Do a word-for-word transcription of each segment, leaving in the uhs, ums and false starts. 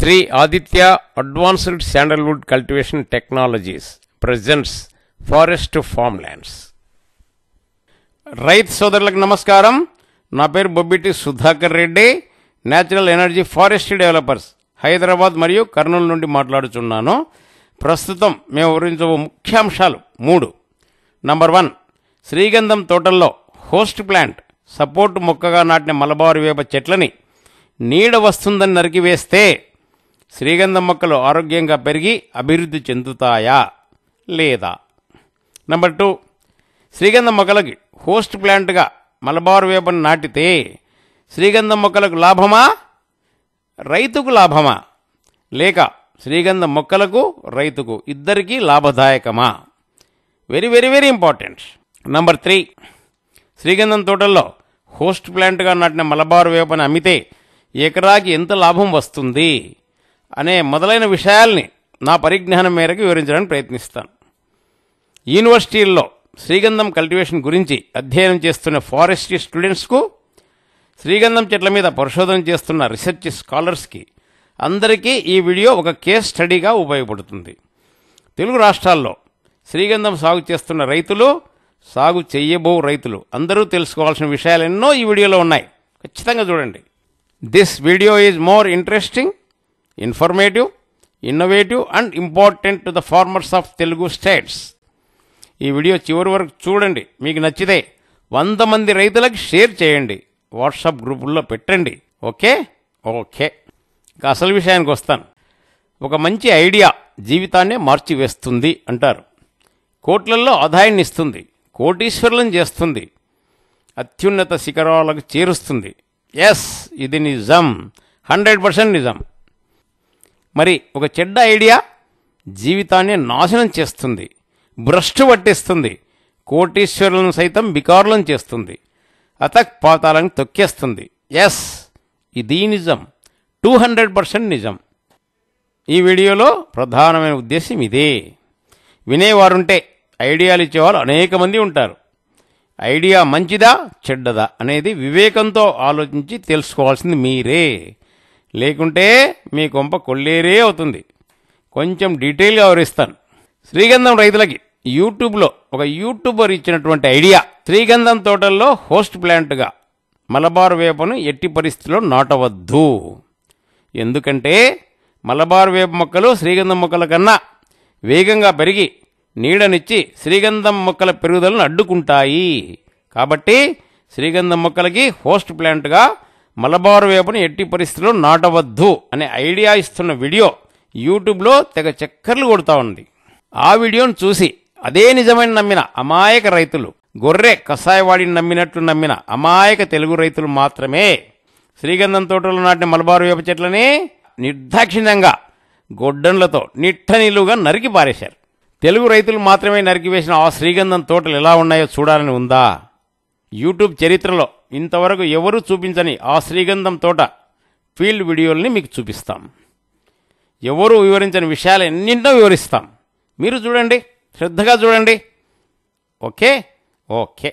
Shri Aditya advanced sandalwood cultivation technologies presents forest farm lands. రైతు సోదరులకు నమస్కారం. నా పేరు Bobbiti Sudhakar Reddy, natural energy forestry developers, Hyderabad మరియు కర్నూలు నుండి మాట్లాడుతున్నాను. ప్రస్తుతం మేము వివరించబో ముఖ్యాంశాలు మూడు. నంబర్ వన్, శ్రీగంధం తోటల్లో హోస్ట్ ప్లాంట్ సపోర్ట్ మొక్కగా నాటిన మలబారు వేప చెట్లని నీడ వస్తుందని నరికివేస్తే శ్రీగంధం మొక్కలు ఆరోగ్యంగా పెరిగి అభివృద్ధి చెందుతాయా లేదా? నంబర్ టూ, శ్రీగంధం మొక్కలకి హోస్ట్ ప్లాంట్గా మలబారు వేపను నాటితే శ్రీగంధం మొక్కలకు లాభమా, రైతుకు లాభమా, లేక శ్రీగంధం మొక్కలకు రైతుకు ఇద్దరికీ లాభదాయకమా? Very very very important. Number three, శ్రీగంధం తోటల్లో హోస్ట్ ప్లాంట్గా నాటిన మలబారు వేపను అమ్మితే ఎకరాకి ఎంత లాభం వస్తుంది అనే మొదలైన విషయాల్ని నా పరిజ్ఞానం మేరకు వివరించడానికి ప్రయత్నిస్తాను. యూనివర్సిటీల్లో శ్రీగంధం కల్టివేషన్ గురించి అధ్యయనం చేస్తున్న ఫారెస్ట్రీ స్టూడెంట్స్కు, శ్రీగంధం చెట్ల మీద పరిశోధన చేస్తున్న రీసెర్చ్ స్కాలర్స్కి అందరికీ ఈ వీడియో ఒక కేస్ స్టడీగా ఉపయోగపడుతుంది. తెలుగు రాష్ట్రాల్లో శ్రీగంధం సాగు చేస్తున్న రైతులు, సాగు చెయ్యబో రైతులు అందరూ తెలుసుకోవాల్సిన విషయాలు ఎన్నో ఈ వీడియోలో ఉన్నాయి. ఖచ్చితంగా చూడండి. This video is more interesting, informative, innovative and important to the farmers of Telugu states. ఈ వీడియో చివరి వరకు చూడండి. మీకు నచ్చితే వంద మంది రైతులకు షేర్ చేయండి, వాట్సాప్ గ్రూపుల్లో పెట్టండి. ఓకే ఓకే ఇంకా అసలు విషయానికి వస్తాను. ఒక మంచి ఐడియా జీవితాన్నే మార్చివేస్తుంది అంటారు. కోట్లల్లో ఆదాయాన్ని ఇస్తుంది, కోటీశ్వరులను చేస్తుంది, అత్యున్నత శిఖరాలకు చేరుస్తుంది. ఎస్, ఇది నిజం, హండ్రెడ్ పర్సెంట్ నిజం. మరి ఒక చెడ్డ ఐడియా జీవితాన్ని నాశనం చేస్తుంది, భ్రష్టు పట్టిస్తుంది, కోటీశ్వరులను సైతం బికారులను చేస్తుంది, అతక్ పాతాలను తొక్కేస్తుంది. ఎస్, ఇది నిజం, టూ హండ్రెడ్ పర్సెంట్ నిజం. ఈ వీడియోలో ప్రధానమైన ఉద్దేశం ఇదే. వినేవారుంటే ఐడియాలు ఇచ్చేవాళ్ళు అనేక మంది ఉంటారు. ఐడియా మంచిదా చెడ్డదా అనేది వివేకంతో ఆలోచించి తెలుసుకోవాల్సింది మీరే. లేకుంటే మీ కొంప కొల్లేరే అవుతుంది. కొంచెం డీటెయిల్గా వివరిస్తాను. శ్రీగంధం రైతులకి యూట్యూబ్లో ఒక యూట్యూబర్ ఇచ్చినటువంటి ఐడియా, శ్రీగంధం తోటల్లో హోస్ట్ ప్లాంట్గా మలబారు వేపను ఎట్టి పరిస్థితిలో నాటవద్దు. ఎందుకంటే మలబారు వేప మొక్కలు శ్రీగంధం మొక్కల కన్నా వేగంగా పెరిగి నీడనిచ్చి శ్రీగంధం మొక్కల పెరుగుదలను అడ్డుకుంటాయి. కాబట్టి శ్రీగంధం మొక్కలకి హోస్ట్ ప్లాంట్గా మలబారు వేపను ఎట్టి పరిస్థితుల్లో నాటవద్దు అనే ఐడియా ఇస్తున్న వీడియో యూట్యూబ్లో తెగ చక్కర్లు కొడుతూ ఉంది. ఆ వీడియోను చూసి అదే నిజమైన నమ్మిన అమాయక రైతులు, గొర్రె కషాయవాడిని నమ్మినట్లు నమ్మిన అమాయక తెలుగు రైతులు మాత్రమే శ్రీగంధం తోటలో నాటిన మలబారు వేప చెట్లని నిర్దాక్షిణ్యంగా గొడ్డన్లతో నిట్టనిలుగా నరికి పారేశారు. తెలుగు రైతులు మాత్రమే నరికివేసిన ఆ శ్రీగంధం తోటలు ఎలా ఉన్నాయో చూడాలని ఉందా? యూట్యూబ్ చరిత్రలో ఇంతవరకు ఎవరూ చూపించని ఆ శ్రీగంధం తోట ఫీల్డ్ వీడియోల్ని మీకు చూపిస్తాం. ఎవరూ వివరించని విషయాలు ఎన్నింటో వివరిస్తాం. మీరు చూడండి, శ్రద్ధగా చూడండి. ఓకే ఓకే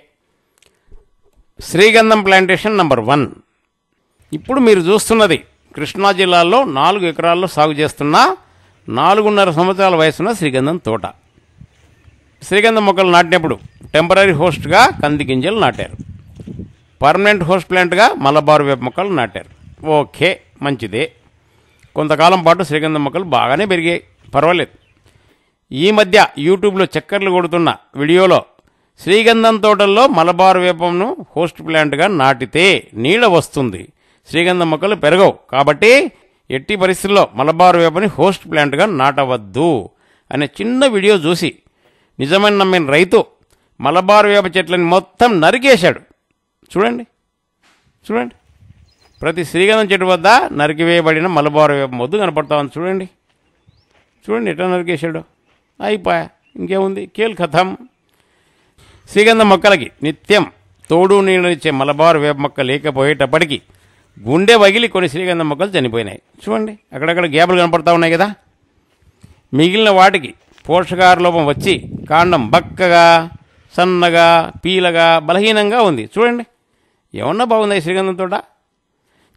శ్రీగంధం ప్లాంటేషన్ నంబర్ వన్. ఇప్పుడు మీరు చూస్తున్నది కృష్ణా జిల్లాలో నాలుగు ఎకరాల్లో సాగు చేస్తున్న నాలుగున్నర సంవత్సరాల వయసున్న శ్రీగంధం తోట. శ్రీగంధం మొక్కలు నాటినప్పుడు టెంపరీ హోస్ట్గా కంది గింజలు నాటారు, పర్మనెంట్ హోస్ట్ ప్లాంట్గా మలబారు వేప మొక్కలు నాటారు. ఓకే, మంచిదే. కొంతకాలం పాటు శ్రీగంధం మొక్కలు బాగానే పెరిగాయి, పర్వాలేదు. ఈ మధ్య యూట్యూబ్లో చక్కర్లు కొడుతున్న వీడియోలో శ్రీగంధం తోటల్లో మలబారు వేపంను హోస్ట్ ప్లాంట్గా నాటితే నీడ వస్తుంది, శ్రీగంధం మొక్కలు పెరగవు, కాబట్టి ఎట్టి పరిస్థితుల్లో మలబారు వేపని హోస్ట్ ప్లాంట్గా నాటవద్దు అనే చిన్న వీడియో చూసి నిజమైన నమ్మిన రైతు మలబారు వేప చెట్లని మొత్తం నరికేశాడు. చూడండి చూడండి ప్రతి శ్రీగంధం చెట్టు వద్ద నరికివేయబడిన మలబారు వేప మొద్దు కనపడతా ఉంది. చూడండి చూడండి ఎట్లా నరికేశాడు. అయిపోయా, ఇంకేముంది, కేల్ కథం. శ్రీగంధం మొక్కలకి నిత్యం తోడు నీడనిచ్చే మలబారు వేప మొక్క లేకపోయేటప్పటికీ గుండె వగిలి కొన్ని శ్రీగంధం మొక్కలు చనిపోయినాయి. చూడండి అక్కడక్కడ గ్యాపులు కనపడతా ఉన్నాయి కదా. మిగిలిన వాటికి పోషకాహార లోపం వచ్చి కాండం బక్కగా, సన్నగా, పీలగా, బలహీనంగా ఉంది. చూడండి ఏమన్నా బాగుంది శ్రీగంధం తోట.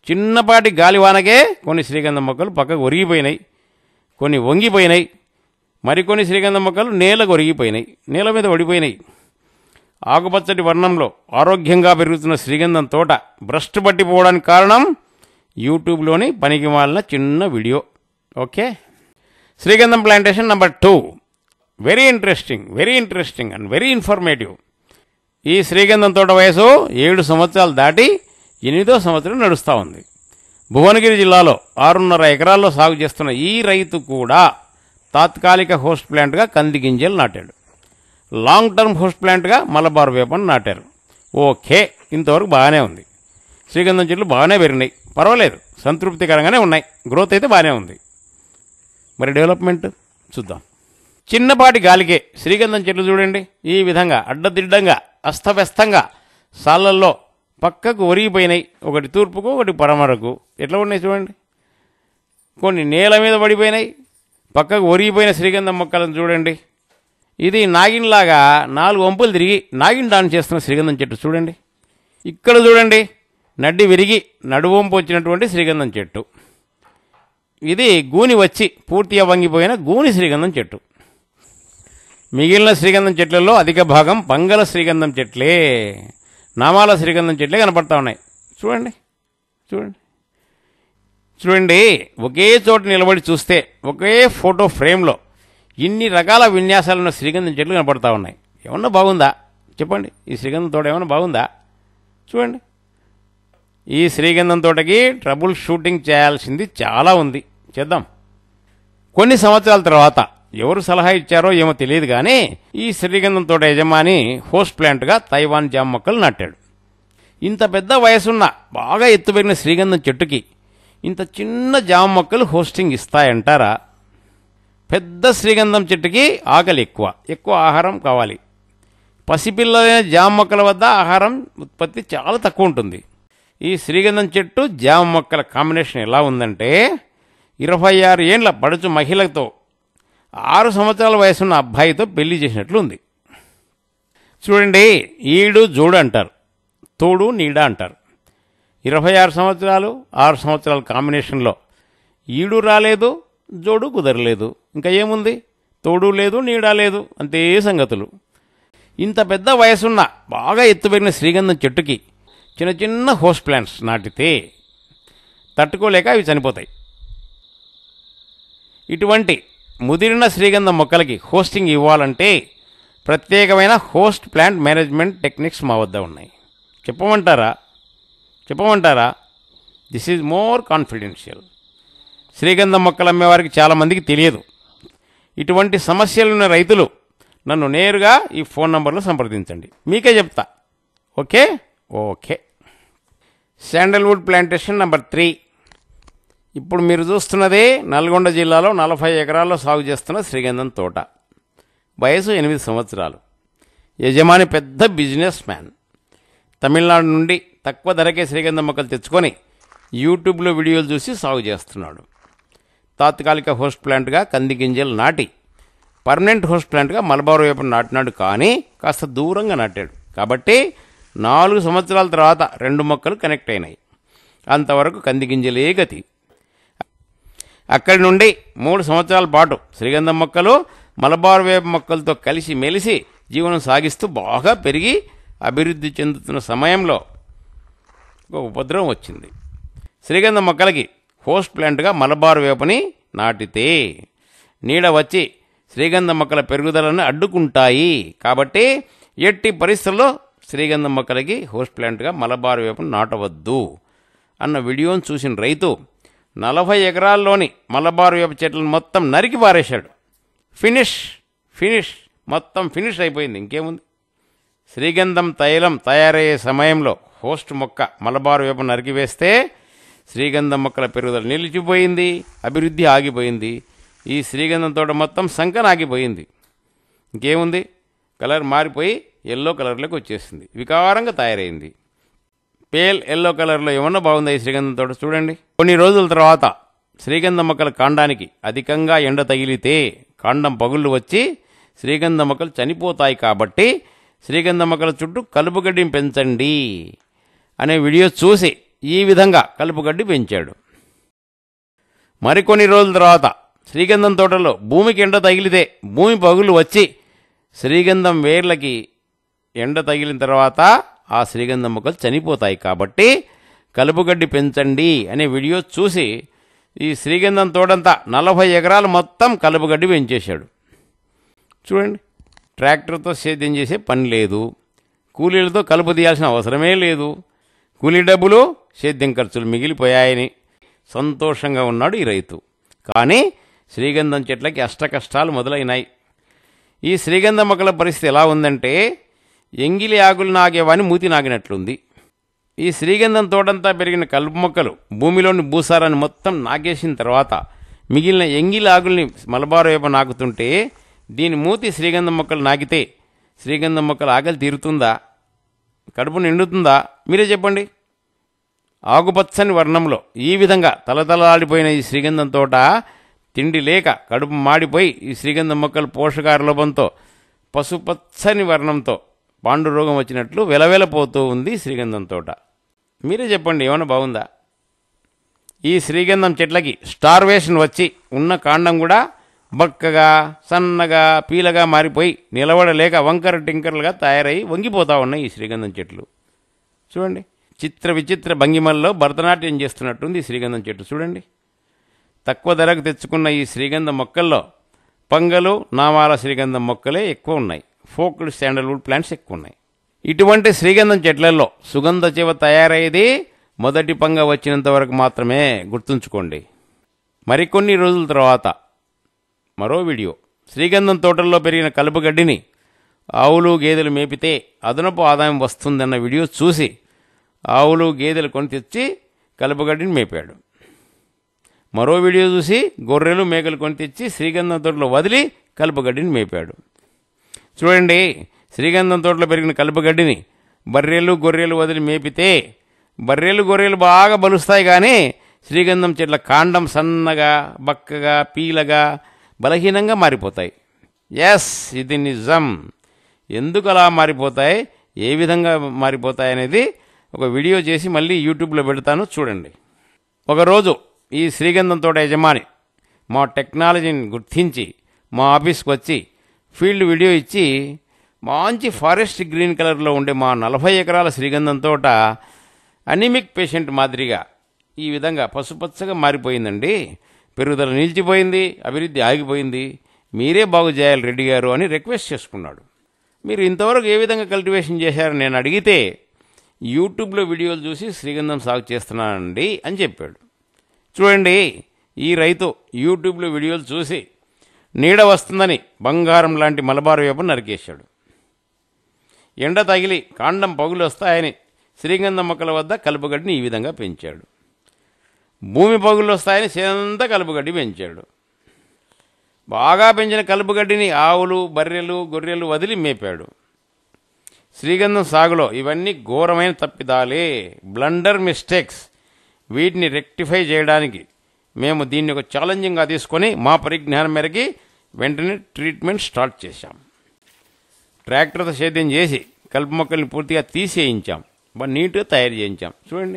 చిన్నపాటి గాలివానకే కొన్ని శ్రీగంధం మొక్కలు పక్కకు ఒరిగిపోయినాయి, కొన్ని వంగిపోయినాయి, మరికొన్ని శ్రీగంధం మొక్కలు నేలకు ఒరిగిపోయినాయి, నేల మీద పడిపోయినాయి. ఆకుపచ్చటి వర్ణంలో ఆరోగ్యంగా పెరుగుతున్న శ్రీగంధం తోట భ్రష్టు పట్టిపోవడానికి కారణం యూట్యూబ్లోని పనికి మాలిన చిన్న వీడియో. ఓకే, శ్రీగంధం plantation number two. Very interesting, very interesting and very informative. ఈ శ్రీగంధం తోట వయసు ఏడు సంవత్సరాలు దాటి ఎనిమిదో సంవత్సరం నడుస్తూ ఉంది. భువనగిరి జిల్లాలో ఆరున్నర ఎకరాల్లో సాగు చేస్తున్న ఈ రైతు కూడా తాత్కాలిక హోస్ట్ ప్లాంట్గా కంది గింజలు నాటాడు. లాంగ్ టర్మ్ హోస్ట్ ప్లాంట్గా మలబార్ వేపను నాటారు. ఓకే, ఇంతవరకు బాగానే ఉంది. శ్రీగంధం చెట్లు బాగానే పెరిగినాయి, పర్వాలేదు, సంతృప్తికరంగానే ఉన్నాయి. గ్రోత్ అయితే బాగానే ఉంది. మరి డెవలప్మెంట్ చూద్దాం. చిన్నపాటి గాలికే శ్రీగంధం చెట్లు చూడండి ఈ విధంగా అడ్డదిడ్డంగా అస్తవ్యస్తంగా సాళ్ళల్లో పక్కకు ఒరిగిపోయినాయి. ఒకటి తూర్పుకు, ఒకటి పడమరకు. ఎట్లా ఉన్నాయి చూడండి. కొన్ని నేల మీద పడిపోయినాయి, పక్కకు ఒరిగిపోయిన శ్రీగంధం మొక్కలను చూడండి. ఇది నాగిన్లాగా నాలుగు వంపులు తిరిగి నాగిన్ డాన్ చేస్తున్న శ్రీగంధం చెట్టు చూడండి. ఇక్కడ చూడండి, నడ్డి విరిగి నడువంపు వచ్చినటువంటి శ్రీగంధం చెట్టు. ఇది గూని వచ్చి పూర్తిగా వంగిపోయిన గూని శ్రీగంధం చెట్టు. మిగిలిన శ్రీగంధం చెట్లలో అధిక భాగం పంగల శ్రీగంధం చెట్లే, నామాల శ్రీగంధం చెట్లే కనపడతా ఉన్నాయి. చూడండి చూడండి చూడండి ఒకే చోట నిలబడి చూస్తే ఒకే ఫోటో ఫ్రేమ్లో ఇన్ని రకాల విన్యాసాలున్న శ్రీగంధం చెట్లు కనపడతా ఉన్నాయి. ఏమన్నా బాగుందా చెప్పండి? ఈ శ్రీగంధం తోట ఏమన్నా బాగుందా? చూడండి, ఈ శ్రీగంధం తోటకి ట్రబుల్ షూటింగ్ చేయాల్సింది చాలా ఉంది. చేద్దాం. కొన్ని సంవత్సరాల తర్వాత ఎవరు సలహా ఇచ్చారో ఏమో తెలియదు కానీ ఈ శ్రీగంధం తోట యజమాని హోస్ట్ ప్లాంట్గా తైవాన్ జామ మొక్కలు నాటాడు. ఇంత పెద్ద వయసున్న బాగా ఎత్తుపెరిగిన శ్రీగంధం చెట్టుకి ఇంత చిన్న జామ మొక్కలు హోస్టింగ్ ఇస్తాయంటారా? పెద్ద శ్రీగంధం చెట్టుకి ఆకలి ఎక్కువ, ఎక్కువ ఆహారం కావాలి. పసిపిల్లలైన జామ మొక్కల వద్ద ఆహారం ఉత్పత్తి చాలా తక్కువ ఉంటుంది. ఈ శ్రీగంధం చెట్టు జామ మొక్కల కాంబినేషన్ ఎలా ఉందంటే ఇరవై ఆరు ఏండ్ల పడుచు మహిళతో ఆరు సంవత్సరాల వయసున్న అబ్బాయితో పెళ్లి చేసినట్లు ఉంది. చూడండి, ఈడు జోడు అంటారు, తోడు నీడ అంటారు. ఇరవై ఆరు సంవత్సరాలు ఆరు సంవత్సరాల కాంబినేషన్లో ఈడు రాలేదు, జోడు కుదరలేదు. ఇంకా ఏముంది? తోడు లేదు, నీడ లేదు, అంతే సంగతులు. ఇంత పెద్ద వయసున్న బాగా ఎత్తుపెరిగిన శ్రీగంధం చెట్టుకి చిన్న చిన్న హోస్ట్ ప్లాంట్స్ నాటితే తట్టుకోలేక అవి చనిపోతాయి. ఇటువంటి ముదిరిన శ్రీగంధం మొక్కలకి హోస్టింగ్ ఇవ్వాలంటే ప్రత్యేకమైన హోస్ట్ ప్లాంట్ మేనేజ్మెంట్ టెక్నిక్స్ మా వద్ద ఉన్నాయి. చెప్పమంటారా? చెప్పమంటారా? This is more confidential. శ్రీగంధం మొక్కలు అమ్మేవారికి చాలామందికి తెలియదు. ఇటువంటి సమస్యలున్న రైతులు నన్ను నేరుగా ఈ ఫోన్ నంబర్లో సంప్రదించండి, మీకే చెప్తా. Okay okay sandalwood plantation number three. ఇప్పుడు మీరు చూస్తున్నదే నల్గొండ జిల్లాలో నలభై ఎకరాల్లో సాగు చేస్తున్న శ్రీగంధం తోట. వయసు ఎనిమిది సంవత్సరాలు. యజమాని పెద్ద బిజినెస్ మ్యాన్. తమిళనాడు నుండి తక్కువ ధరకే శ్రీగంధం మొక్కలు తెచ్చుకొని యూట్యూబ్లో వీడియోలు చూసి సాగు చేస్తున్నాడు. తాత్కాలిక హోస్ట్ ప్లాంట్గా కంది గింజలు నాటి పర్మనెంట్ హోస్ట్ ప్లాంట్గా మలబార్ వేపను నాటినాడు, కానీ కాస్త దూరంగా నాటాడు. కాబట్టి నాలుగు సంవత్సరాల తర్వాత రెండు మొక్కలు కనెక్ట్ అయినాయి. అంతవరకు కంది గింజలే గతి. అక్కడి నుండి మూడు సంవత్సరాల పాటు శ్రీగంధం మొక్కలు మలబార్ వేప మొక్కలతో కలిసి మెలిసి జీవనం సాగిస్తూ బాగా పెరిగి అభివృద్ధి చెందుతున్న సమయంలో ఒక ఉపద్రవం వచ్చింది. శ్రీగంధం మొక్కలకి హోస్ట్ ప్లాంట్గా మలబార్ వేపని నాటితే నీడ వచ్చి శ్రీగంధం మొక్కల పెరుగుదలను అడ్డుకుంటాయి. కాబట్టి ఎట్టి పరిస్థితుల్లో శ్రీగంధం మొక్కలకి హోస్ట్ ప్లాంట్గా మలబార్ వేపను నాటవద్దు అన్న వీడియోను చూసిన రైతు నలభై ఎకరాల్లోని మలబార్ వేప చెట్లను మొత్తం నరికి పారేశాడు. ఫినిష్ ఫినిష్ మొత్తం ఫినిష్ అయిపోయింది. ఇంకేముంది? శ్రీగంధం తైలం తయారయ్యే సమయంలో హోస్ట్ మొక్క మలబార్ వేప నరికివేస్తే శ్రీగంధం మొక్కల పెరుగుదల నిలిచిపోయింది, అభివృద్ధి ఆగిపోయింది. ఈ శ్రీగంధం తోట మొత్తం సంకనాగిపోయింది. ఇంకేముంది? కలర్ మారిపోయి ఎల్లో కలర్లోకి వచ్చేసింది, వికారంగా తయారైంది. పేల్ ఎల్లో కలర్లో ఏమన్నా బాగుందా ఈ శ్రీగంధం తోట? చూడండి. కొన్ని రోజుల తర్వాత శ్రీగంధం మొక్కల కాండానికి అధికంగా ఎండ తగిలితే కాండం పగుళ్ళు వచ్చి శ్రీగంధం మొక్కలు చనిపోతాయి. కాబట్టి శ్రీగంధం మొక్కల చుట్టూ కలుపు గడ్డిని పెంచండి అనే వీడియో చూసి ఈ విధంగా కలుపుగడ్డి పెంచాడు. మరికొన్ని రోజుల తర్వాత శ్రీగంధం తోటలో భూమికి ఎండ తగిలితే భూమి పగులు వచ్చి శ్రీగంధం వేర్లకి ఎండ తగిలిన తర్వాత ఆ శ్రీగంధం మొక్కలు చనిపోతాయి. కాబట్టి కలుపుగడ్డి పెంచండి అనే వీడియో చూసి ఈ శ్రీగంధం తోటంతా నలభై ఎకరాలు మొత్తం కలుపుగడ్డి పెంచేశాడు. చూడండి, ట్రాక్టర్తో సేద్యం చేసే పని లేదు, కూలీలతో కలుపు తీయాల్సిన అవసరమే లేదు, కూలీ డబ్బులు సేద్యం ఖర్చులు మిగిలిపోయాయని సంతోషంగా ఉన్నాడు ఈ రైతు. కానీ శ్రీగంధం చెట్లకి అష్టకష్టాలు మొదలైనాయి. ఈ శ్రీగంధం మొక్కల పరిస్థితి ఎలా ఉందంటే ఎంగిలి ఆకులు నాగేవాని మూతి నాగినట్లుంది. ఈ శ్రీగంధం తోటంతా పెరిగిన కలుపు మొక్కలు భూమిలోని భూసారాన్ని మొత్తం నాగేసిన తర్వాత మిగిలిన ఎంగిలి ఆకుల్ని మలబారు వైపు నాకుతుంటే దీని మూతి శ్రీగంధం మొక్కలు నాకితే శ్రీగంధం మొక్కల ఆకలి తీరుతుందా? కడుపు నిండుతుందా? మీరే చెప్పండి. ఆకుపచ్చని వర్ణంలో ఈ విధంగా తలతలాడిపోయిన ఈ శ్రీగంధం తోట తిండి లేక కడుపు మాడిపోయి ఈ శ్రీగంధం మొక్కలు పోషకాహార లోపంతో పసుపచ్చని వర్ణంతో పాండు రోగం వచ్చినట్లు వెలవెలపోతూ ఉంది శ్రీగంధం తోట. మీరే చెప్పండి, ఏమైనా బాగుందా? ఈ శ్రీగంధం చెట్లకి స్టార్వేషన్ వచ్చి ఉన్న కాండం కూడా బక్కగా సన్నగా పీలగా మారిపోయి నిలబడలేక వంకర టింకర్లుగా తయారై వంగిపోతూ ఉన్నాయి ఈ శ్రీగంధం చెట్లు. చూడండి, చిత్ర విచిత్ర భంగిమల్లో భరతనాట్యం చేస్తున్నట్టుంది ఈ శ్రీగంధం చెట్టు. చూడండి, తక్కువ ధరకు తెచ్చుకున్న ఈ శ్రీగంధం మొక్కల్లో పంగలు నామాల శ్రీగంధం మొక్కలే ఎక్కువ ఉన్నాయి. ఫోక్డ్ శాండల్వుడ్ ప్లాంట్స్ ఎక్కువ ఉన్నాయి. ఇటువంటి శ్రీగంధం చెట్లలో సుగంధ చివ తయారయ్యేది మొదటి పంగ వచ్చినంత వరకు మాత్రమే, గుర్తుంచుకోండి. మరికొన్ని రోజుల తర్వాత మరో వీడియో, శ్రీగంధం తోటల్లో పెరిగిన కలుపుగడ్డిని ఆవులు గేదెలు మేపితే అదనపు ఆదాయం వస్తుందన్న వీడియో చూసి ఆవులు గేదెలు కొని తెచ్చి కలుపుగడ్డిని మేపాడు. మరో వీడియో చూసి గొర్రెలు మేకలు కొని తెచ్చి శ్రీగంధం తోటలో వదిలి కలుపుగడ్డిని మేపాడు. చూడండి, శ్రీగంధం తోటలో పెరిగిన కలుపుగడ్డిని బర్రెలు గొర్రెలు వదిలి మేపితే బర్రెలు గొర్రెలు బాగా బలుస్తాయి, కానీ శ్రీగంధం చెట్ల కాండం సన్నగా బక్కగా పీలగా బలహీనంగా మారిపోతాయి. ఎస్, ఇది నిజం. ఎందుకు అలా మారిపోతాయి, ఏ విధంగా మారిపోతాయి అనేది ఒక వీడియో చేసి మళ్ళీ యూట్యూబ్లో పెడతాను, చూడండి. ఒకరోజు ఈ శ్రీగంధం తోట యజమాని మా టెక్నాలజీని గుర్తించి మా ఆఫీస్కి వచ్చి ఫీల్డ్ వీడియో ఇచ్చి మంచి ఫారెస్ట్ గ్రీన్ కలర్లో ఉండే మా నలభై ఎకరాల శ్రీగంధం తోట అనిమిక్ పేషెంట్ మాదిరిగా ఈ విధంగా పసుపచ్చగా మారిపోయిందండి, పెరుగుదల నిలిచిపోయింది, అభివృద్ధి ఆగిపోయింది, మీరే బాగు చేయాలి రెడ్డి గారు అని రిక్వెస్ట్ చేసుకున్నాడు. మీరు ఇంతవరకు ఏ విధంగా కల్టివేషన్ చేశారని నేను అడిగితే యూట్యూబ్లో వీడియోలు చూసి శ్రీగంధం సాగు చేస్తున్నానండి అని చెప్పాడు. చూడండి, ఈ రైతు యూట్యూబ్లో వీడియోలు చూసి నీడ వస్తుందని బంగారం లాంటి మలబారు వేపను నరికేశాడు. ఎండ తగిలి కాండం పగులు వస్తాయని శ్రీగంధం మొక్కల వద్ద కలుపుగడ్డిని ఈ విధంగా పెంచాడు. భూమి పగులు వస్తాయని సేనంతా కలుపుగడ్డి పెంచాడు. బాగా పెంచిన కలుపుగడ్డిని ఆవులు బర్రెలు గొర్రెలు వదిలి మేపాడు. శ్రీగంధం సాగులో ఇవన్నీ ఘోరమైన తప్పిదాలే, బ్లండర్ మిస్టేక్స్. వీటిని రెక్టిఫై చేయడానికి మేము దీన్ని ఒక ఛాలెంజింగ్గా తీసుకొని మా పరిజ్ఞానం మేరకి వెంటనే ట్రీట్మెంట్ స్టార్ట్ చేశాం. ట్రాక్టర్తో సేద్యం చేసి కలుపు మొక్కల్ని పూర్తిగా తీసేయించాం, బాగా నీట్గా తయారు చేయించాం. చూడండి,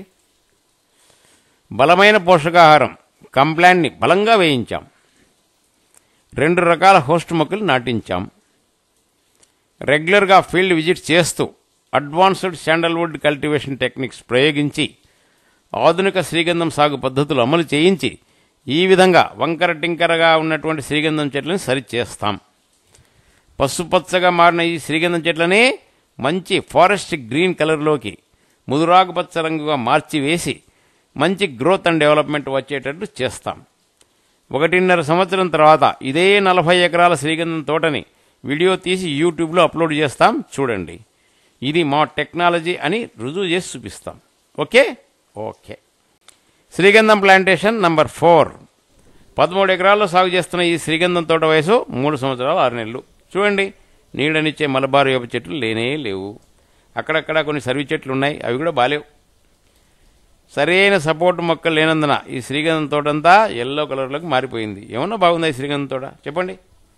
బలమైన పోషకాహారం కంప్లాంట్ని బలంగా వేయించాం. రెండు రకాల హోస్ట్ మొక్కలు నాటించాం. రెగ్యులర్గా ఫీల్డ్ విజిట్ చేస్తూ అడ్వాన్స్డ్ శాండల్వుడ్ కల్టివేషన్ టెక్నిక్స్ ప్రయోగించి ఆధునిక శ్రీగంధం సాగు పద్ధతులు అమలు చేయించి ఈ విధంగా వంకర టింకరగా ఉన్నటువంటి శ్రీగంధం చెట్లను సరిచేస్తాం. పసుపచ్చగా మారిన ఈ శ్రీగంధం చెట్లని మంచి ఫారెస్ట్ గ్రీన్ కలర్లోకి ముదురాకుపచ్చ రంగుగా మార్చి వేసి మంచి గ్రోత్ అండ్ డెవలప్మెంట్ వచ్చేటట్లు చేస్తాం. ఒకటిన్నర సంవత్సరం తర్వాత ఇదే నలభై ఎకరాల శ్రీగంధం తోటని వీడియో తీసి యూట్యూబ్లో అప్లోడ్ చేస్తాం, చూడండి. ఇది మా టెక్నాలజీ అని రుజువు చేసి చూపిస్తాం. ఓకే ఓకే శ్రీగంధం ప్లాంటేషన్ నంబర్ ఫోర్. పదమూడు ఎకరాల్లో సాగు చేస్తున్న ఈ శ్రీగంధం తోట వయసు మూడు సంవత్సరాలు ఆరు నెలలు. చూడండి, నీడనిచ్చే మలబారు వేప చెట్లు లేనే లేవు. అక్కడక్కడ కొన్ని సర్వీ చెట్లు ఉన్నాయి, అవి కూడా బాలేవు. సరైన సపోర్ట్ మొక్కలు లేనందున ఈ శ్రీగంధం తోటంతా ఎల్లో కలర్లోకి మారిపోయింది. ఏమన్నా బాగుందా ఈ శ్రీగంధం తోట, చెప్పండి.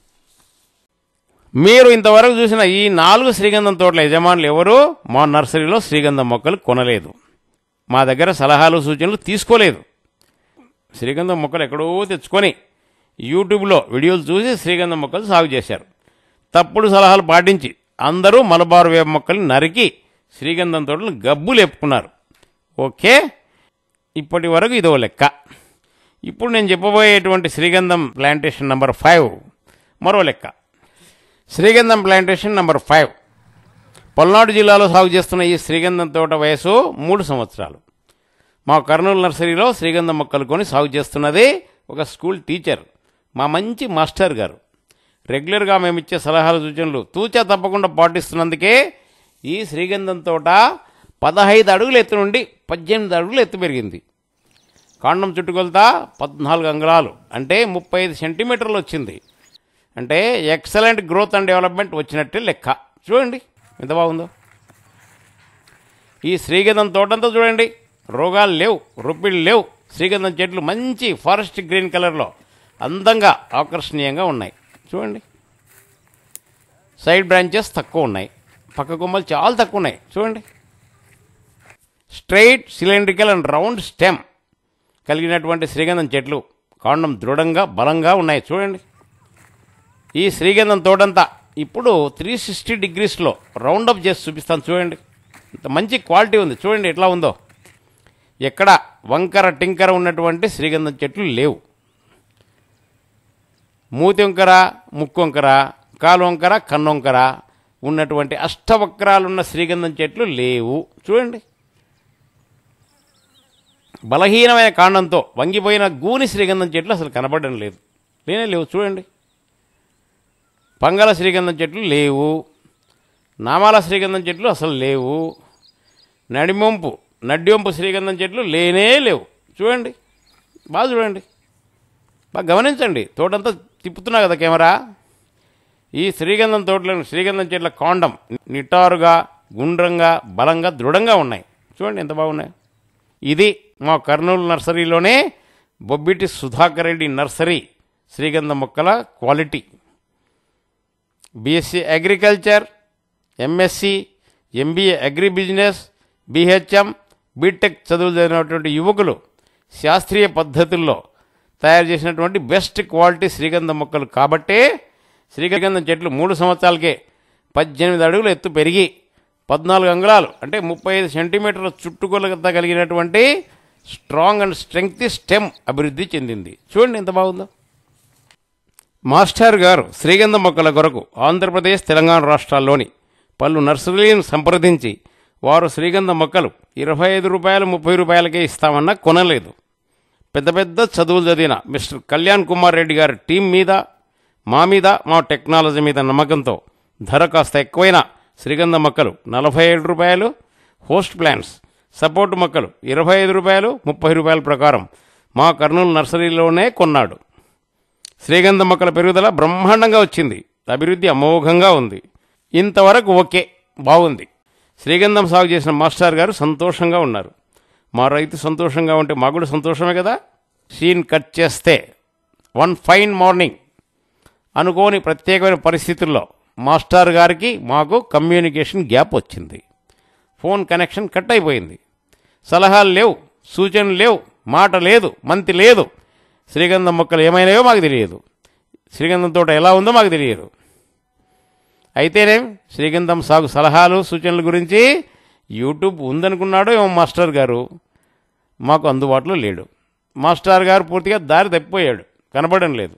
మీరు ఇంతవరకు చూసిన ఈ నాలుగు శ్రీగంధం తోటల యజమానులు ఎవరు మా నర్సరీలో శ్రీగంధం మొక్కలు కొనలేదు. మా దగ్గర సలహాలు సూచనలు తీసుకోలేదు. శ్రీగంధం మొక్కలు ఎక్కడో తెచ్చుకొని యూట్యూబ్లో వీడియోలు చూసి శ్రీగంధం మొక్కలు సాగు చేశారు. తప్పుడు సలహాలు పాటించి అందరూ మలబారు వేప మొక్కల్ని నరికి శ్రీగంధం తోటలు గబ్బు లేపుకున్నారు. ఓకే, ఇప్పటి వరకు ఇదో లెక్క. ఇప్పుడు నేను చెప్పబోయేటువంటి శ్రీగంధం ప్లాంటేషన్ నంబర్ ఫైవ్ మరో లెక్క. శ్రీగంధం ప్లాంటేషన్ నంబర్ ఫైవ్ పల్నాడు జిల్లాలో సాగు చేస్తున్న ఈ శ్రీగంధం తోట వయసు మూడు సంవత్సరాలు. మా కర్నూలు నర్సరీలో శ్రీగంధం మొక్కలు కొని సాగు చేస్తున్నది ఒక స్కూల్ టీచర్, మా మంచి మాస్టర్ గారు. రెగ్యులర్గా మేమిచ్చే సలహాలు సూచనలు తూచా తప్పకుండా పాటిస్తున్నందుకే ఈ శ్రీగంధం తోట పదహైదు అడుగుల ఎత్తు నుండి పద్దెనిమిది అడుగుల ఎత్తు పెరిగింది. కాండం చుట్టుకొలత పద్నాలుగు అంగుళాలు అంటే ముప్పై ఐదు సెంటీమీటర్లు వచ్చింది. అంటే ఎక్సలెంట్ గ్రోత్ అండ్ డెవలప్మెంట్ వచ్చినట్టే లెక్క. చూడండి ఎంత బాగుందో. ఈ శ్రీగంధం తోటంతా చూడండి, రోగాలు లేవు, రొప్పిళ్ళు లేవు. శ్రీగంధం చెట్లు మంచి ఫారెస్ట్ గ్రీన్ కలర్లో అందంగా ఆకర్షణీయంగా ఉన్నాయి. చూడండి, సైడ్ బ్రాంచెస్ తక్కువ ఉన్నాయి, పక్క కొమ్మలు చాలా తక్కువ ఉన్నాయి. చూడండి, straight cylindrical and round stem కలిగినటువంటి శ్రీగంధం చెట్లు కాండం దృఢంగా బలంగా ఉన్నాయి. చూడండి, ఈ శ్రీగంధం తోటంతా ఇప్పుడు త్రీ సిక్స్టీ డిగ్రీస్లో రౌండప్ చేసి చూపిస్తాను. చూడండి, ఇంత మంచి క్వాలిటీ ఉంది. చూడండి ఎట్లా ఉందో. ఎక్కడ వంకర టింకర ఉన్నటువంటి శ్రీగంధం చెట్లు లేవు. మూతి వంకర, ముక్కు వంకర, కాలు వంకర, కన్ను వంకర ఉన్నటువంటి అష్టవక్రాలున్న శ్రీగంధం చెట్లు లేవు. చూడండి, బలహీనమైన కాండంతో వంగిపోయిన గూని శ్రీగంధం చెట్లు అసలు కనపడడం లేదు, లేనే లేవు. చూడండి, పంగల శ్రీగంధం చెట్లు లేవు, నామాల శ్రీగంధం చెట్లు అసలు లేవు, నడిమొంపు నడ్డొంపు శ్రీగంధం చెట్లు లేనే లేవు. చూడండి, బాగా చూడండి, బాగా గమనించండి. తోటంతా తిప్పుతున్నా కదా కెమెరా. ఈ శ్రీగంధం తోటలను శ్రీగంధం చెట్ల కాండం నిటారుగా, గుండ్రంగా, బలంగా, దృఢంగా ఉన్నాయి. చూడండి ఎంత బాగున్నాయి. ఇది మా కర్నూలు నర్సరీలోనే బొబ్బిటి సుధాకర్ రెడ్డి నర్సరీ శ్రీగంధం మొక్కల quality. BSc agriculture, MSc, MBA agribusiness, BHM, BTech చదువులు చదివినటువంటి యువకులు శాస్త్రీయ పద్ధతుల్లో తయారు చేసినటువంటి బెస్ట్ క్వాలిటీ శ్రీగంధం మొక్కలు కాబట్టే శ్రీగంధం చెట్లు మూడు సంవత్సరాలకే పద్దెనిమిది అడుగులు ఎత్తు పెరిగి పద్నాలుగు అంగుళాలు అంటే ముప్పై ఐదు సెంటీమీటర్ల చుట్టుకొలత కలిగినటువంటి స్ట్రాంగ్ అండ్ స్ట్రెంగ్త్ స్టెమ్ అభివృద్ధి చెందింది. చూడండి ఎంత బాగుందో. మాస్టర్ గారు శ్రీగంధం మొక్కల కొరకు ఆంధ్రప్రదేశ్, తెలంగాణ రాష్ట్రాల్లోని పలు నర్సరీలను సంప్రదించి వారు శ్రీగంధం మొక్కలు ఇరవై ఐదు రూపాయలు ముప్పై రూపాయలకే ఇస్తామన్నా కొనలేదు. పెద్ద పెద్ద చదువులు చదివిన మిస్టర్ కళ్యాణ్ కుమార్ రెడ్డి గారి టీం మీద, మా మీద, మా టెక్నాలజీ మీద నమ్మకంతో ధర కాస్త ఎక్కువైన శ్రీగంధం మొక్కలు నలభై ఏడు రూపాయలు, హోస్ట్ ప్లాంట్స్ సపోర్ట్ మొక్కలు ఇరవై ఐదు రూపాయలు ముప్పై రూపాయల ప్రకారం మా కర్నూలు నర్సరీలోనే కొన్నాడు. శ్రీగంధం మొక్కల పెరుగుదల బ్రహ్మాండంగా వచ్చింది, అభివృద్ధి అమోఘంగా ఉంది. ఇంతవరకు ఓకే, బాగుంది. శ్రీగంధం సాగు చేసిన మాస్టర్ గారు సంతోషంగా ఉన్నారు. మా రైతు సంతోషంగా ఉంటే మాకు కూడా సంతోషమే కదా. సీన్ కట్ చేస్తే వన్ ఫైన్ మార్నింగ్ అనుకోని ప్రత్యేకమైన పరిస్థితుల్లో మాస్టర్ గారికి మాకు కమ్యూనికేషన్ గ్యాప్ వచ్చింది. ఫోన్ కనెక్షన్ కట్ అయిపోయింది. సలహాలు లేవు, సూచనలు లేవు, మాట లేదు, మంతి లేదు. శ్రీగంధం మొక్కలు ఏమైనాయో మాకు తెలియదు, శ్రీగంధం తోట ఎలా ఉందో మాకు తెలియదు. అయితేనే శ్రీగంధం సాగు సలహాలు సూచనల గురించి యూట్యూబ్ ఉందనుకున్నాడో ఏమో మాస్టర్ గారు, మాకు అందుబాటులో లేడు. మాస్టర్ గారు పూర్తిగా దారి తప్పిపోయాడు, కనపడడం లేదు.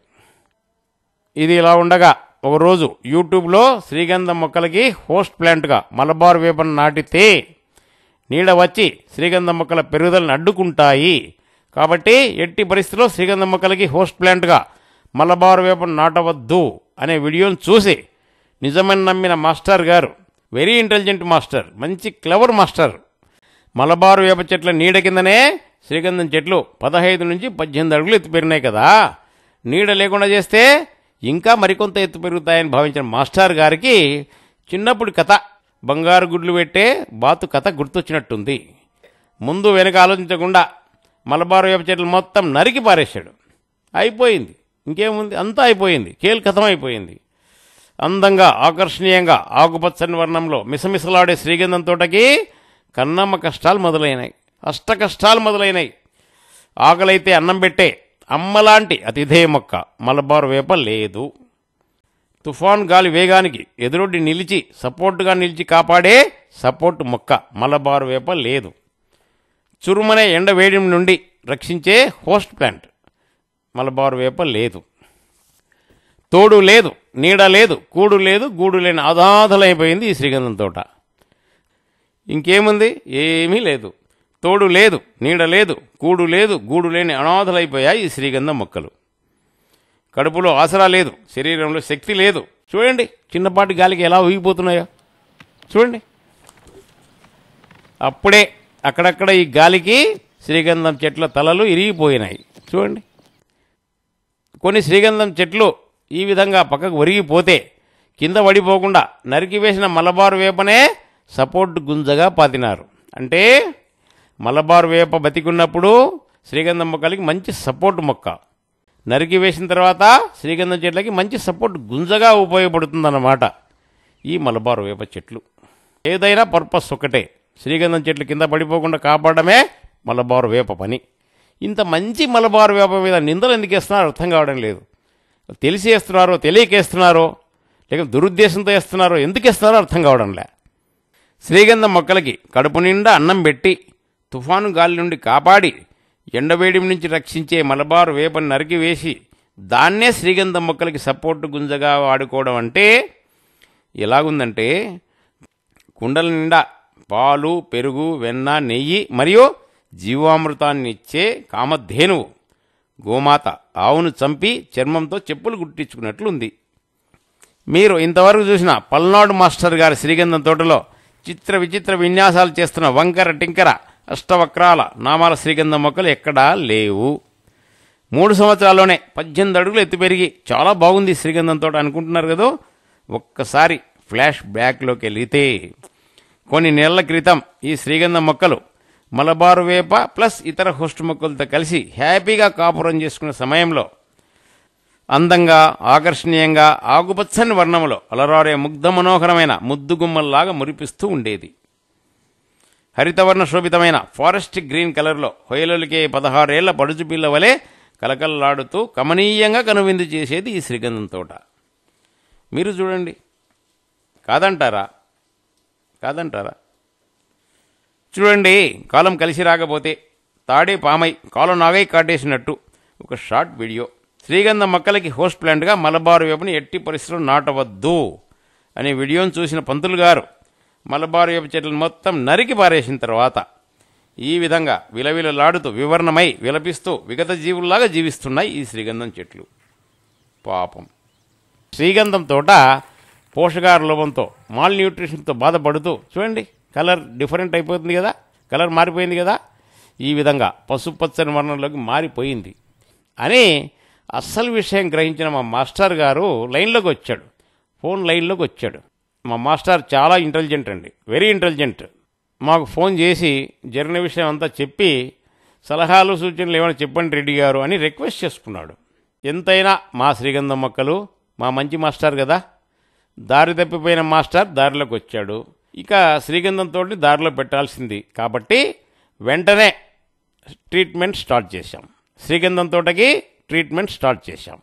ఇది ఇలా ఉండగా ఒకరోజు యూట్యూబ్లో శ్రీగంధం మొక్కలకి హోస్ట్ ప్లాంట్గా మలబార్ వేపను నాటితే నీడ వచ్చి శ్రీగంధం మొక్కల పెరుగుదలను అడ్డుకుంటాయి కాబట్టి ఎట్టి పరిస్థితుల్లో శ్రీగంధం మొక్కలకి హోస్ట్ ప్లాంట్గా మలబార్ వేపను నాటవద్దు అనే వీడియోను చూసి నిజమని నమ్మిన మాస్టర్ గారు, వెరీ ఇంటెలిజెంట్ మాస్టర్, మంచి క్లవర్ మాస్టర్, మలబారు వేప చెట్ల నీడ కిందనే శ్రీగంధం చెట్లు పదహైదు నుంచి పద్దెనిమిది అడుగులు ఎత్తు పెరిగినాయి కదా, నీడ లేకుండా చేస్తే ఇంకా మరికొంత ఎత్తు పెరుగుతాయని భావించిన మాస్టర్ గారికి చిన్నప్పుడు కథ, బంగారు గుడ్లు పెట్టే బాతు కథ గుర్తొచ్చినట్టుంది. ముందు వెనక ఆలోచించకుండా మలబారు వేప చెట్లు మొత్తం నరికి పారేశాడు. అయిపోయింది, ఇంకేముంది, అంతా అయిపోయింది, కేల్ కథం అయిపోయింది. అందంగా ఆకర్షణీయంగా ఆకుపచ్చని వర్ణంలో మిసమిసలాడే శ్రీగంధం తోటకి కన్నమ్మ కష్టాలు మొదలైనాయి. అష్టకష్టాలు మొదలైనవి. ఆకలైతే అన్నం పెట్టే అమ్మలాంటి అతిథేయ మొక్క మలబారు వేప లేదు. తుఫాన్ గాలి వేగానికి ఎదురొడ్డి నిలిచి సపోర్టుగా నిలిచి కాపాడే సపోర్టు మొక్క మలబారు వేప లేదు. చురుమనే ఎండ వేడి నుండి రక్షించే హోస్ట్ ప్లాంట్ మలబారు వేప లేదు. తోడు లేదు, నీడ లేదు, కూడు లేదు, గూడు లేని అనాథలైపోయింది ఈ శ్రీగంధం తోట. ఇంకేముంది? ఏమీ లేదు. తోడు లేదు, నీడ లేదు, కూడు లేదు, గూడు లేని అనాథలైపోయాయి ఈ శ్రీగంధం మొక్కలు. కడుపులో ఆసరా లేదు, శరీరంలో శక్తి లేదు. చూడండి చిన్నపాటి గాలికి ఎలా ఊగిపోతున్నాయో చూడండి. అప్పుడే అక్కడక్కడ ఈ గాలికి శ్రీగంధం చెట్ల తలలు ఇరిగిపోయినాయి చూడండి. కొన్ని శ్రీగంధం చెట్లు ఈ విధంగా పక్కకు ఒరిగిపోతే కింద పడిపోకుండా నరికివేసిన మలబారు వేపనే సపోర్ట్ గుంజగా పాతినారు. అంటే మలబారు వేప బతికున్నప్పుడు శ్రీగంధం మొక్కలకి మంచి సపోర్ట్ మొక్క, నరికి వేసిన తర్వాత శ్రీగంధం చెట్లకి మంచి సపోర్ట్ గుంజగా ఉపయోగపడుతుందన్నమాట ఈ మలబారు వేప చెట్లు. ఏదైనా పర్పస్ ఒకటే, శ్రీగంధం చెట్లు కింద పడిపోకుండా కాపాడమే మలబారు వేప పని. ఇంత మంచి మలబారు వేప మీద నిందలు ఎందుకు వేస్తున్నారో అర్థం కావడం లేదు. తెలిసి వేస్తున్నారో తెలియక వేస్తున్నారో లేక దురుద్దేశంతో వేస్తున్నారో ఎందుకు వేస్తున్నారో అర్థం కావడంలే. శ్రీగంధం మొక్కలకి కడుపు నిండా అన్నం పెట్టి తుఫాను గాలి నుండి కాపాడి ఎండవేడిమి నుంచి రక్షించే మలబారు వేపని నరికివేసి దాన్నే శ్రీగంధం మొక్కలకి సపోర్టు గుంజగా వాడుకోవడం అంటే ఎలాగుందంటే, కుండల నిండా పాలు, పెరుగు, వెన్న, నెయ్యి మరియు జీవామృతాన్ని ఇచ్చే కామధేనువు గోమాత ఆవును చంపి చర్మంతో చెప్పులు కుట్టించుకున్నట్లుంది. మీరు ఇంతవరకు చూసిన పల్నాడు మాస్టర్ గారి శ్రీగంధం తోటలో చిత్ర విచిత్ర విన్యాసాలు చేస్తున్న వంకర టింకర అష్టవక్రాల నామాల శ్రీగంధం మొక్కలు ఎక్కడా లేవు. మూడు సంవత్సరాల్లోనే పద్దెనిమిది అడుగులు ఎత్తు పెరిగి చాలా బాగుంది శ్రీగంధం తోట అనుకుంటున్నారు కదా. ఒక్కసారి ఫ్లాష్ బ్యాక్లోకి వెళితే కొన్ని నెలల క్రితం ఈ శ్రీగంధం మొక్కలు మలబారు వేప ప్లస్ ఇతర హోస్ట్ మొక్కలతో కలిసి హ్యాపీగా కాపురం చేసుకునే సమయంలో అందంగా ఆకర్షణీయంగా ఆకుపచ్చని వర్ణంలో అలరారే ముగ్ధ మనోహరమైన ముద్దుగుమ్మల్లాగా మురిపిస్తూ ఉండేది. హరితవర్ణ శోభితమైన ఫారెస్ట్ గ్రీన్ కలర్లో హొయలులకే పదహారేళ్ల పడుచుపిల్ల వలె కలకల్లాడుతూ కమనీయంగా కనువిందు చేసేది ఈ శ్రీగంధం తోట. మీరు చూడండి, కాదంటారా? కాదంటారా? చూడండి, కాలం కలిసి రాకపోతే తాడే పామై కాలం నాగై కాటేసినట్టు ఒక షార్ట్ వీడియో. శ్రీగంధం మొక్కలకి హోస్ట్ ప్లాంట్గా మలబారు వేపని ఎట్టి పరిస్థితుల్లో నాటవద్దు అనే వీడియోను చూసిన పంతులు గారు మలబారు వేప చెట్లను మొత్తం నరికి పారేసిన తర్వాత ఈ విధంగా విలవిలలాడుతూ వివరణమై విలపిస్తూ విగత జీవుల్లాగా జీవిస్తున్నాయి ఈ శ్రీగంధం చెట్లు. పాపం శ్రీగంధం తోట పోషకాహార లోపంతో మాల్ న్యూట్రిషన్తో బాధపడుతూ చూడండి, కలర్ డిఫరెంట్ అయిపోతుంది కదా, కలర్ మారిపోయింది కదా, ఈ విధంగా పసుపచ్చని వర్ణంలోకి మారిపోయింది అని అస్సలు విషయం గ్రహించిన మా మాస్టర్ గారు లైన్లోకి వచ్చాడు, ఫోన్ లైన్లోకి వచ్చాడు. మా మాస్టర్ చాలా ఇంటెలిజెంట్ అండి, వెరీ ఇంటెలిజెంట్. మాకు ఫోన్ చేసి జరిగిన విషయం అంతా చెప్పి సలహాలు సూచనలు ఏమైనా చెప్పండి రెడ్డి గారు అని రిక్వెస్ట్ చేసుకున్నాడు. ఎంతైనా మా శ్రీగంధం మొక్కలు మా మంచి మాస్టర్ కదా, దారి తప్పిపోయిన మాస్టర్ దారిలోకి వచ్చాడు. ఇక శ్రీగంధంతో దారిలో పెట్టాల్సింది కాబట్టి వెంటనే ట్రీట్మెంట్ స్టార్ట్ చేశాం. శ్రీగంధం తోటకి ట్రీట్మెంట్ స్టార్ట్ చేశాం.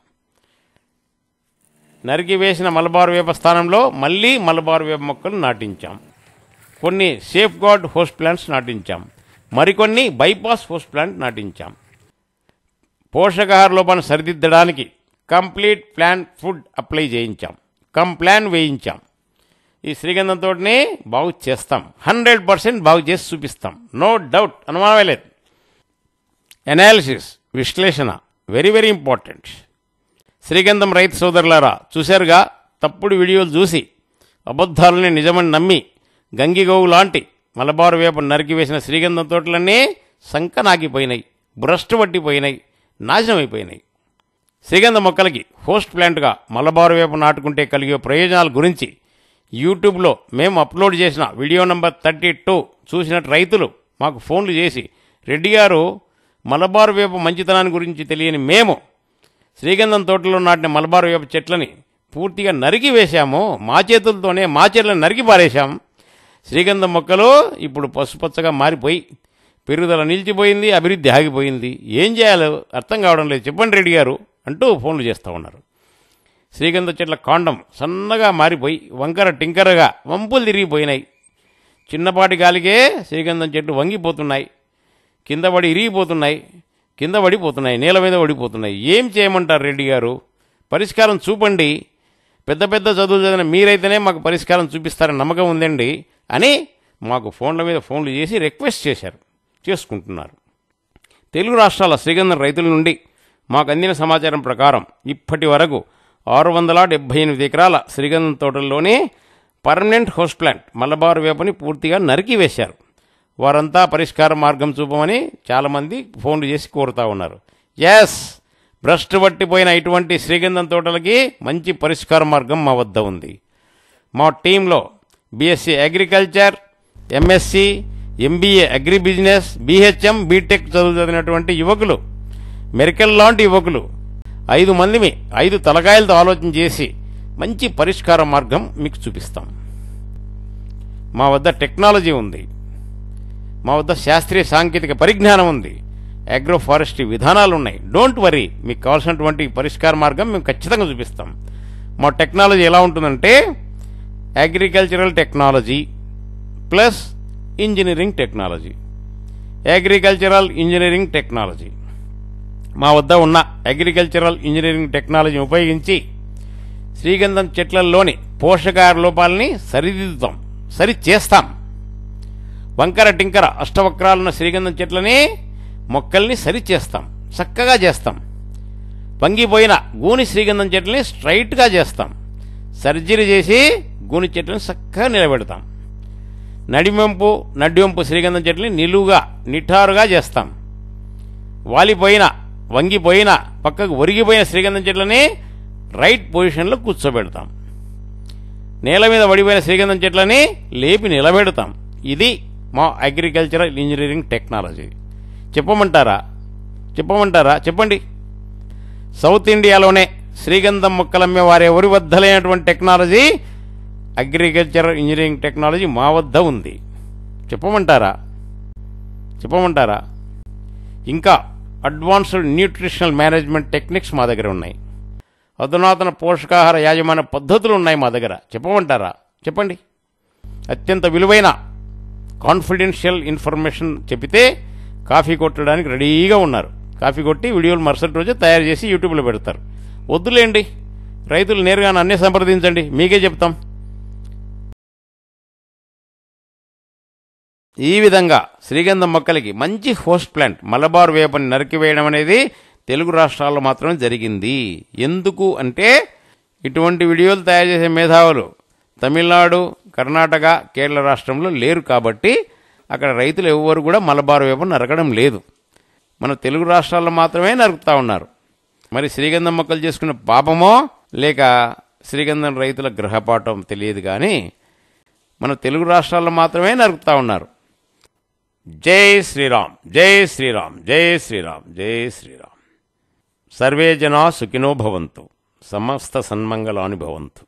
నరికి వేసిన మలబారు వేప స్థానంలో మళ్ళీ మలబారు వేప మొక్కలు నాటించాం. కొన్ని సేఫ్ గార్డ్ హోస్ట్ ప్లాంట్స్ నాటించాం, మరికొన్ని బైపాస్ హోస్ట్ ప్లాంట్ నాటించాం. పోషకాహార లోపాన్ని సరిదిద్దడానికి కంప్లీట్ ప్లాన్ ఫుడ్ అప్లై చేయించాం, కంప్లాన్ వేయించాం. ఈ శ్రీగంధం తోటని బాగు చేస్తాం, హండ్రెడ్ పర్సెంట్ బాగు చేసి చూపిస్తాం, నో డౌట్, అనుమానమే లేదు. ఎనాలిసిస్, విశ్లేషణ వెరీ వెరీ ఇంపార్టెంట్. శ్రీగంధం రైతు సోదరులారా, చూశారుగా, తప్పుడు వీడియోలు చూసి అబద్ధాలని నిజమని నమ్మి గంగిగోవు లాంటి మలబారు వేప నరికివేసిన శ్రీగంధం తోటలన్నీ సంకనాగిపోయినాయి, భ్రష్టు పట్టిపోయినాయి, నాశనం అయిపోయినాయి. శ్రీగంధం మొక్కలకి హోస్ట్ ప్లాంట్గా మలబారు వేప నాటుకుంటే కలిగే ప్రయోజనాల గురించి యూట్యూబ్లో మేము అప్లోడ్ చేసిన వీడియో నెంబర్ థర్టీ టూ చూసినట్టు రైతులు మాకు ఫోన్లు చేసి, రెడ్డి గారు మలబారు వేప మంచితనాన్ని గురించి తెలియని మేము శ్రీగంధం తోటలో నాటిన మలబారు వేప చెట్లని పూర్తిగా నరికి వేశాము, మా చేతులతోనే మా చెట్లను నరికి పారేశాం. శ్రీగంధం మొక్కలు ఇప్పుడు పసుపచ్చగా మారిపోయి పెరుగుదల నిలిచిపోయింది, అభివృద్ధి ఆగిపోయింది. ఏం చేయాలో అర్థం కావడం లేదు, చెప్పండి రెడ్డి గారు అంటూ ఫోన్లు చేస్తూ ఉన్నారు. శ్రీగంధ చెట్ల కాండం సన్నగా మారిపోయి వంకర టింకరగా వంపులు తిరిగిపోయినాయి. చిన్నపాటి గాలికే శ్రీగంధం చెట్లు వంగిపోతున్నాయి, కింద పడి ఇరిగిపోతున్నాయి, కింద పడిపోతున్నాయి, నేల మీద పడిపోతున్నాయి. ఏం చేయమంటారు రెడ్డి గారు? పరిష్కారం చూపండి. పెద్ద పెద్ద చదువులు చదివిన మీరైతేనే మాకు పరిష్కారం చూపిస్తారని నమ్మకం ఉందండి అని మాకు ఫోన్ల మీద ఫోన్లు చేసి రిక్వెస్ట్ చేశారు, చేసుకుంటున్నారు. తెలుగు రాష్ట్రాల శ్రీగంధం రైతుల నుండి మాకు అందిన సమాచారం ప్రకారం ఇప్పటి వరకు ఆరు వందల డెబ్బై ఎనిమిది ఎకరాల శ్రీగంధం తోటల్లోనే పర్మనెంట్ హోస్ట్ ప్లాంట్ మలబారు వేపని పూర్తిగా నరికి వేశారు. వారంతా పరిష్కార మార్గం చూపమని చాలామంది ఫోన్లు చేసి కోరుతూ ఉన్నారు. ఎస్, భ్రష్టు పట్టిపోయిన ఇటువంటి శ్రీగంధం తోటలకి మంచి పరిష్కార మార్గం మా వద్ద ఉంది. మా టీంలో BSc agriculture, MSc, MBA agribusiness, BHM, BTech చదువు చదివినటువంటి యువకులు, మెరికల్ లాంటి యువకులు ఐదు మందిమి ఐదు తలకాయలతో ఆలోచన చేసి మంచి పరిష్కార మార్గం మీకు చూపిస్తాం. మా వద్ద టెక్నాలజీ ఉంది, మా వద్ద శాస్త్రీయ సాంకేతిక పరిజ్ఞానం ఉంది, అగ్రో ఫారెస్ట్రీ విధానాలు ఉన్నాయి. డోంట్ వరీ, మీకు కావాల్సినటువంటి పరిష్కార మార్గం మేము ఖచ్చితంగా చూపిస్తాం. మా టెక్నాలజీ ఎలా ఉంటుందంటే agricultural technology plus engineering technology. Agricultural engineering technology మా వద్ద ఉన్న అగ్రికల్చరల్ ఇంజనీరింగ్ టెక్నాలజీని ఉపయోగించి శ్రీగంధం చెట్లలోని పోషకాహార లోపాలని సరిదిద్దుతాం, సరి చేస్తాం. వంకర టింకర అష్టవక్రాలున్న శ్రీగంధం చెట్లని మొక్కల్ని సరి చేస్తాం, చక్కగా చేస్తాం. వంగిపోయిన గూని శ్రీగంధం చెట్లని స్ట్రైట్గా చేస్తాం. సర్జరీ చేసి గూని చెట్లను చక్కగా నిలబెడతాం. నడిమెంపు నడ్డివంపు శ్రీగంధం చెట్లని నిలువుగా నిఠారుగా చేస్తాం. వాలిపోయిన వంగిపోయిన పక్కకు ఒరిగిపోయిన శ్రీగంధం చెట్లని రైట్ పొజిషన్లో కూర్చోబెడతాం. నేల మీద పడిపోయిన శ్రీగంధం చెట్లని లేపి నిలబెడతాం. ఇది మా అగ్రికల్చరల్ ఇంజనీరింగ్ టెక్నాలజీ. చెప్పమంటారా? చెప్పమంటారా? చెప్పండి. సౌత్ ఇండియాలోనే శ్రీగంధం మొక్కలమ్మే వారెవరి వద్ద లేనటువంటి టెక్నాలజీ అగ్రికల్చరల్ ఇంజనీరింగ్ టెక్నాలజీ మా వద్ద ఉంది. చెప్పమంటారా? చెప్పమంటారా? ఇంకా అడ్వాన్స్డ్ న్యూట్రిషనల్ మేనేజ్మెంట్ టెక్నిక్స్ మా దగ్గర ఉన్నాయి. అధునాతన పోషకాహార యాజమాన్య పద్ధతులు ఉన్నాయి మా దగ్గర. చెప్పమంటారా? చెప్పండి. అత్యంత విలువైన కాన్ఫిడెన్షియల్ ఇన్ఫర్మేషన్ చెబితే కాఫీ కొట్టడానికి రెడీగా ఉన్నారు. కాఫీ కొట్టి వీడియోలు మరుసటి రోజు తయారు చేసి యూట్యూబ్లో పెడతారు. వద్దులేండి, రైతులు నేరుగా నన్నే సంప్రదించండి, మీకే చెప్తాం. ఈ విధంగా శ్రీగంధం మొక్కలకి మంచి హోస్ట్ ప్లాంట్ మలబార్ వేపని నరికివేయడం అనేది తెలుగు రాష్ట్రాల్లో మాత్రమే జరిగింది. ఎందుకు అంటే ఇటువంటి వీడియోలు తయారు చేసే మేధావులు తమిళనాడు, కర్ణాటక, కేరళ రాష్ట్రంలో లేరు కాబట్టి అక్కడ రైతులు ఎవ్వరు కూడా మలబార్ వేపని నరకడం లేదు. మన తెలుగు రాష్ట్రాల్లో మాత్రమే నరుకుతా ఉన్నారు. మరి శ్రీగంధం మొక్కలు చేసుకున్న పాపమో లేక శ్రీగంధం రైతుల గ్రహపాఠం తెలియదు, కానీ మన తెలుగు రాష్ట్రాల్లో మాత్రమే నరుకుతా ఉన్నారు. జై శ్రీరామ్, జై శ్రీరామ్, జై శ్రీరామ్, జై శ్రీరామ్. సర్వే జనా సుఖినో భవంతు, సమస్త సన్మంగళాని భవంతు.